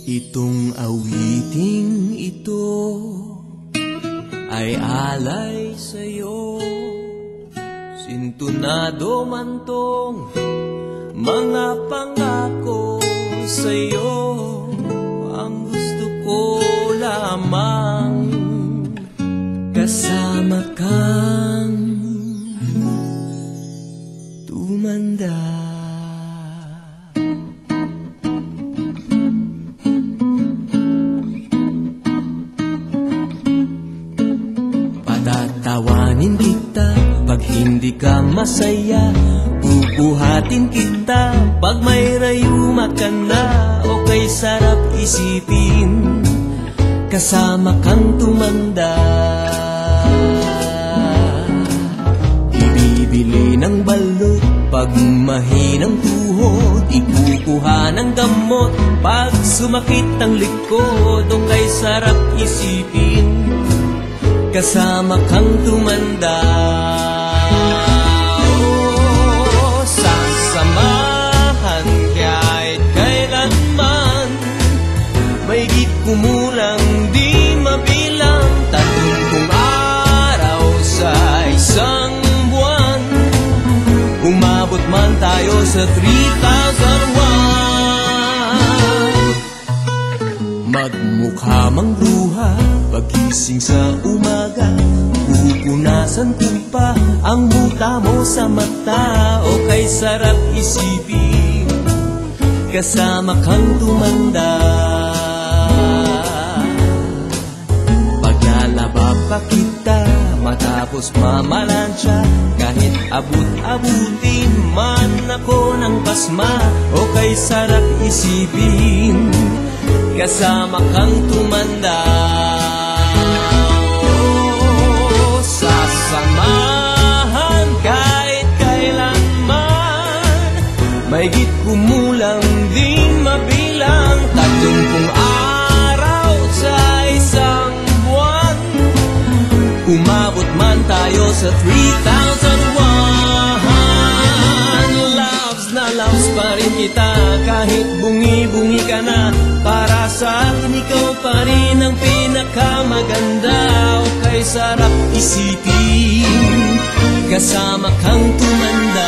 Itong awiting ito ay alay sa'yo. Sintunado man tong mga pangako sa'yo. Ang gusto ko lamang kasama kang tumanda. Patatawanin kita pag hindi ka masaya. Bubuhatin kita pag may rayuma ka na. O kay sarap isipin kasama kang tumanda. Ibibili ng balot pag mahinang tuhod. Ikukuha ng gamot pag sumakit ang likod. O kay sarap isipin kasama kang tumanda. Oh, sasamahan kahit kailanman. May di kumulang di mabilang. 30 araw sa isang buwan. Umabot man tayo sa 3,001. Magmukha mang luha pagising sa umaga. Pupunasan ko pa ang muta mo sa mata. O kay sarap isipin kasama kang tumanda. Paglalaba pa kita matapos mamalansya. Kahit abut-abutin man ako ng pasma. O kay sarap isipin kasama kang tumanda. Oh, sasamahan kahit kailanman. Mahigit kumulang di mabilang. 30 araw sa isang buwan. Umabot man tayo sa 3,001. Loves na loves pa rin kita kahit bungi-bungi ka na. Para sa akin ikaw pa rin ang pinakamaganda. O kay sarap isipin kasama kang tumanda.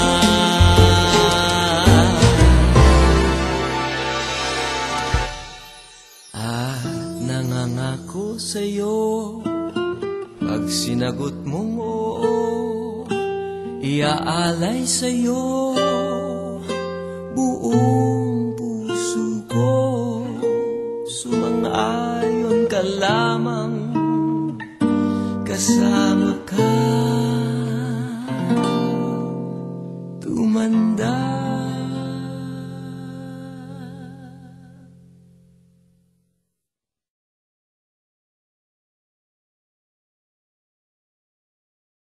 Nangangako sa'yo pag sinagot mong oo, iaalay sa'yo buong puso ko. Sumang-ayon ka lamang kasama ka tumanda.